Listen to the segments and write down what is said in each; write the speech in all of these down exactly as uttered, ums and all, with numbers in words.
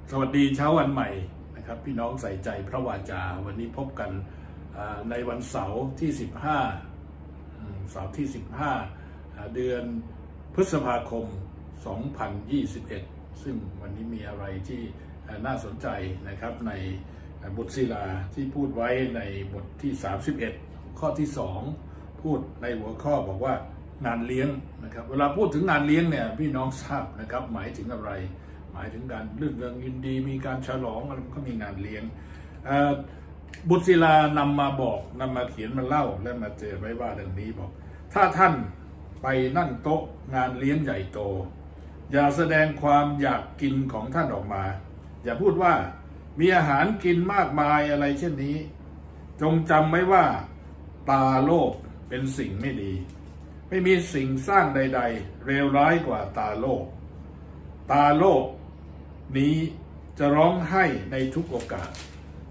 สวัสดีเช้าวันใหม่นะครับพี่น้องใส่ใจพระวาจาวันนี้พบกันในวันเสาร์ที่สิบห้าเสาร์ที่สิบห้าเดือนพฤษภาคมสองพันยี่สิบเอ็ดซึ่งวันนี้มีอะไรที่น่าสนใจนะครับในบทศิลาที่พูดไว้ในบทที่สามสิบเอ็ดข้อที่สองพูดในหัวข้อบอกว่างานเลี้ยงนะครับเวลาพูดถึงงานเลี้ยงเนี่ยพี่น้องทราบนะครับหมายถึงอะไรหมายถึงการเรื่องเรื่องยินดีมีการฉลองอะไรก็มีงานเลี้ยงบุตรศิลานำมาบอกนำมาเขียนมาเล่าและมาเจอไว้ว่าดังนี้บอกถ้าท่านไปนั่งโต๊ะงานเลี้ยงใหญ่โตอย่าแสดงความอยากกินของท่านออกมาอย่าพูดว่ามีอาหารกินมากมายอะไรเช่นนี้จงจำไว้ว่าตาโลกเป็นสิ่งไม่ดีไม่มีสิ่งสร้างใดๆเลวร้ายกว่าตาโลกตาโลกนี้จะร้องไห้ในทุกโอกาส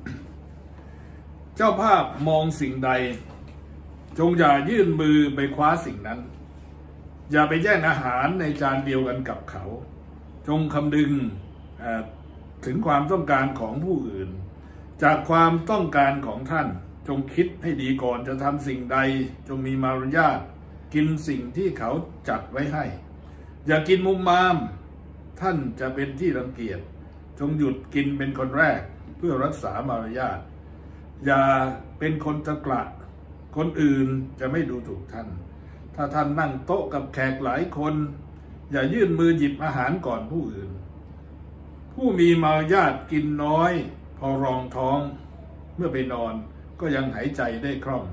เจ้าภาพมองสิ่งใดจงอย่ายื่นมือไปคว้าสิ่งนั้นอย่าไปแย่งอาหารในจานเดียวกันกับเขาจงคำนึงถึงความต้องการของผู้อื่นจากความต้องการของท่านจงคิดให้ดีก่อนจะทำสิ่งใดจงมีมารยาทกินสิ่งที่เขาจัดไว้ให้อย่ากินมุมมามท่านจะเป็นที่รังเกียจจงหยุดกินเป็นคนแรกเพื่อรักษามารยาทอย่าเป็นคนตะกละคนอื่นจะไม่ดูถูกท่านถ้าท่านนั่งโต๊ะกับแขกหลายคนอย่ายื่นมือหยิบอาหารก่อนผู้อื่นผู้มีมารยาทกินน้อยพอรองท้องเมื่อไปนอนก็ยังหายใจได้คล่อง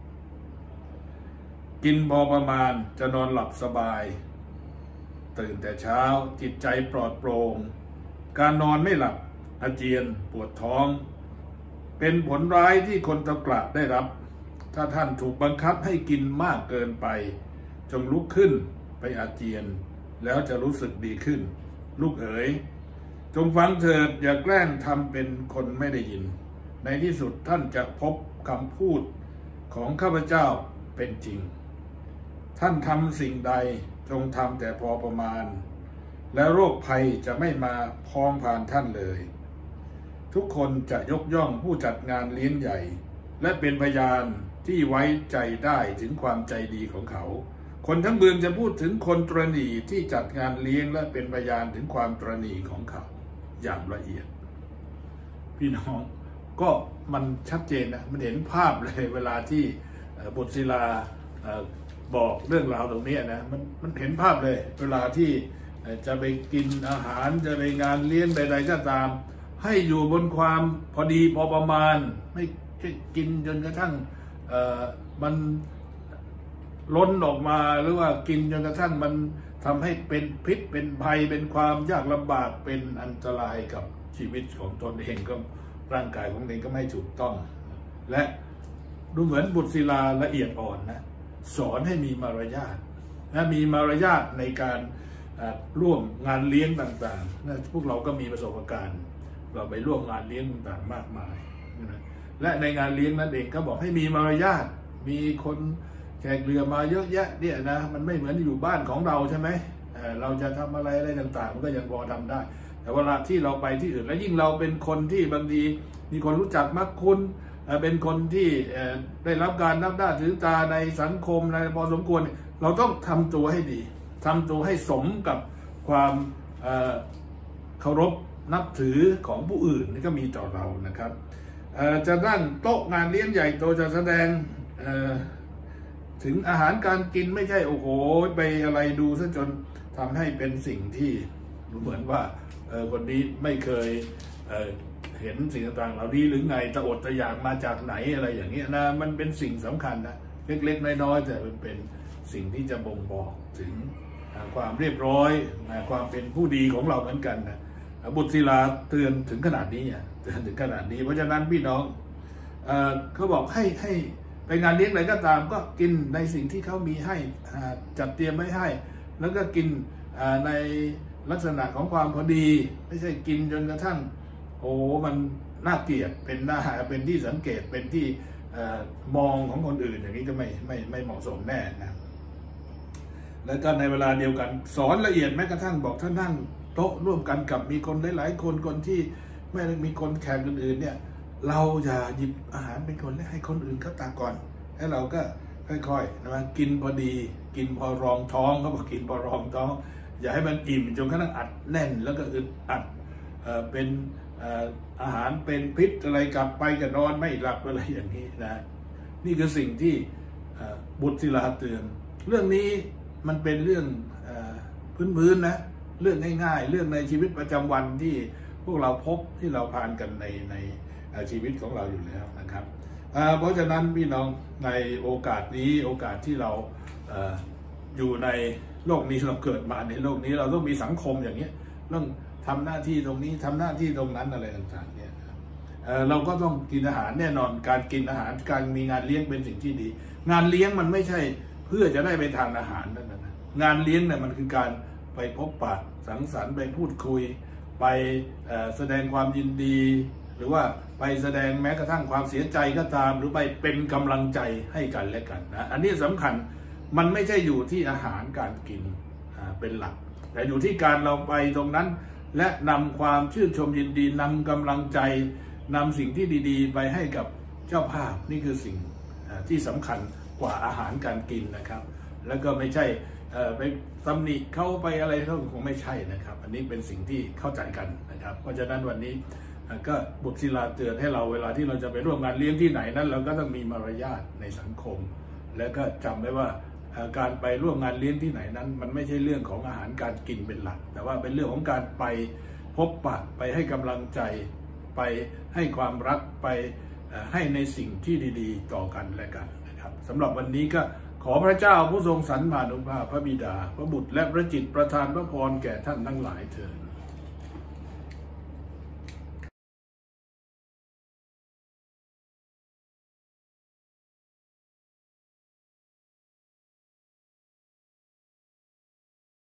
กินพอประมาณจะนอนหลับสบายตื่นแต่เช้าจิตใจปลอดโปร่งการนอนไม่หลับอาเจียนปวดท้องเป็นผลร้ายที่คนตะกละได้รับถ้าท่านถูกบังคับให้กินมากเกินไปจงลุกขึ้นไปอาเจียนแล้วจะรู้สึกดีขึ้นลูกเอ๋ยจงฟังเถิดอย่าแกล้งทำเป็นคนไม่ได้ยินในที่สุดท่านจะพบคำพูดของข้าพเจ้าเป็นจริงท่านทำสิ่งใดจงทำแต่พอประมาณและโรคภัยจะไม่มาพ้องผ่านท่านเลยทุกคนจะยกย่องผู้จัดงานเลี้ยงใหญ่และเป็นพยานที่ไว้ใจได้ถึงความใจดีของเขาคนทั้งเมืองจะพูดถึงคนตรณีที่จัดงานเลี้ยงและเป็นพยานถึงความตรณีของเขาอย่างละเอียดพี่น้องก็มันชัดเจนนะมันเห็นภาพเลยเวลาที่บทศิลาบอกเรื่องราวตรงนี้นะมันมันเห็นภาพเลยเวลาที่จะไปกินอาหารจะไปงานเลี้ยงใดๆก็ตามให้อยู่บนความพอดีพอประมาณไม่ใช่กินจนกระทั่งมันล้นออกมาหรือว่ากินจนกระทั่งมันทำให้เป็นพิษเป็นภัยเป็นความยากลำบากเป็นอันตรายกับชีวิตของตนเองก็ร่างกายของตนเองก็ไม่ถูกต้องและดูเหมือนบุตรศิลาละเอียดอ่อนนะสอนให้มีมารยาทนะมีมารยาทในการร่วมงานเลี้ยงต่างๆนะพวกเราก็มีประสบการณ์เราไปร่วมงานเลี้ยงต่างๆมากมายนะและในงานเลี้ยงนั้นเองเขาบอกให้มีมารยาทมีคนแขกเรือมาเยอะแยะเนี่ยนะมันไม่เหมือนอยู่บ้านของเราใช่ไหมเราจะทำอะไรอะไรต่างๆมันก็ยังพอทำได้แต่เวลาที่เราไปที่อื่นและยิ่งเราเป็นคนที่บางทีมีคนรู้จักมักคุ้นเป็นคนที่ได้รับการนับหน้าถือตาในสังคมในพอสมควรเราต้องทำตัวให้ดีทำตัวให้สมกับความเคารพนับถือของผู้อื่นนี่ก็มีต่อเรานะครับจะนั่งโต๊ะงานเลี้ยงใหญ่โตจะแสดงถึงอาหารการกินไม่ใช่โอ้โหไปอะไรดูซะจนทำให้เป็นสิ่งที่เหมือนว่าคนนี้ไม่เคยเเห็นสิ่งต่างๆเหล่านี้หรือไงตะอดตะอยากมาจากไหนอะไรอย่างเงี้ยนะมันเป็นสิ่งสำคัญนะเล็กๆน้อยๆแต่มันเป็นสิ่งที่จะบ่งบอกถึงความเรียบร้อยความเป็นผู้ดีของเราเหมือนกันนะบุตรศิลาเตือนถึงขนาดนี้เตือนถึงขนาดนี้เพราะฉะนั้นพี่น้องเอ่อเขาบอกให้ให้ไปงานเลี้ยงอะไรก็ตามก็กินในสิ่งที่เขามีให้จัดเตรียมไว้ให้แล้วก็กินในลักษณะของความพอดีไม่ใช่กินจนกระทั่งโอ้มันน่าเกลียดเป็นหน้าเป็นที่สังเกตเป็นที่มองของคนอื่นอย่างนี้ก็ไม่ไม่ไม่เหมาะสมแน่นะแล้วก็ในเวลาเดียวกันสอนละเอียดแม้กระทั่งบอกถ้านั่งโต๊ะร่วมกันกับมีคนหลายๆคนคนที่ไม่ได้มีคนแขกอื่นๆเนี่ยเราอย่าหยิบอาหารเป็นคนและให้คนอื่นเขาตักก่อนแล้วเราก็ค่อยๆนะกินพอดีกินพอรองท้องเขาบอกกินพอรองท้องอย่าให้มันอิ่มจนกระทั่งอัดแน่นแล้วก็อึดอัดเอ่อเป็นเอ่ออาหารเป็นพิษอะไรกลับไปก็นอนไม่หลับอะไรอย่างนี้นะนี่คือสิ่งที่บุตรศิลาเตือนเรื่องนี้มันเป็นเรื่องพื้นๆนะเรื่องง่ายๆเรื่องในชีวิตประจำวันที่พวกเราพบที่เราผ่านกันในในชีวิตของเราอยู่แล้วนะครับเพราะฉะนั้นพี่น้องในโอกาสนี้โอกาสที่เราอยู่ในโลกนี้เราเกิดมาในโลกนี้เราต้องมีสังคมอย่างนี้ต้องทำหน้าที่ตรงนี้ทำหน้าที่ตรงนั้นอะไรต่างๆเนี่ยเราก็ต้องกินอาหารแน่นอนการกินอาหารการมีงานเลี้ยงเป็นสิ่งที่ดีงานเลี้ยงมันไม่ใช่เพื่อจะได้ไปทานอาหารนั่นนะงานเลี้ยงเนี่ยมันคือการไปพบปะสังสรรค์ไปพูดคุยไปแสดงความยินดีหรือว่าไปแสดงแม้กระทั่งความเสียใจก็ตามหรือไปเป็นกำลังใจให้กันและกันนะอันนี้สำคัญมันไม่ใช่อยู่ที่อาหารการกินเป็นหลักแต่อยู่ที่การเราไปตรงนั้นและนำความชื่นชมยินดีนำกำลังใจนำสิ่งที่ดีๆไปให้กับเจ้าภาพนี่คือสิ่งที่สำคัญกว่าอาหารการกินนะครับแล้วก็ไม่ใช่ไปตำหนิเขาไปอะไรเขาคงไม่ใช่นะครับอันนี้เป็นสิ่งที่เข้าใจกันนะครับเพราะฉะนั้นวันนี้ก็บุตรศิลาเตือนให้เราเวลาที่เราจะไปร่วมงานเลี้ยงที่ไหนนั้นเราก็ต้องมีมารยาทในสังคมแล้วก็จำไว้ว่าการไปร่วมงานเลี้ยงที่ไหนนั้นมันไม่ใช่เรื่องของอาหารการกินเป็นหลักแต่ว่าเป็นเรื่องของการไปพบปะไปให้กำลังใจไปให้ความรักไปให้ในสิ่งที่ดีๆต่อกันและกันนะครับสำหรับวันนี้ก็ขอพระเจ้าผู้ทรงสรรมานุภาพพระบิดาพระบุตรและพระจิตประทานพระพรแก่ท่านทั้งหลายเถิด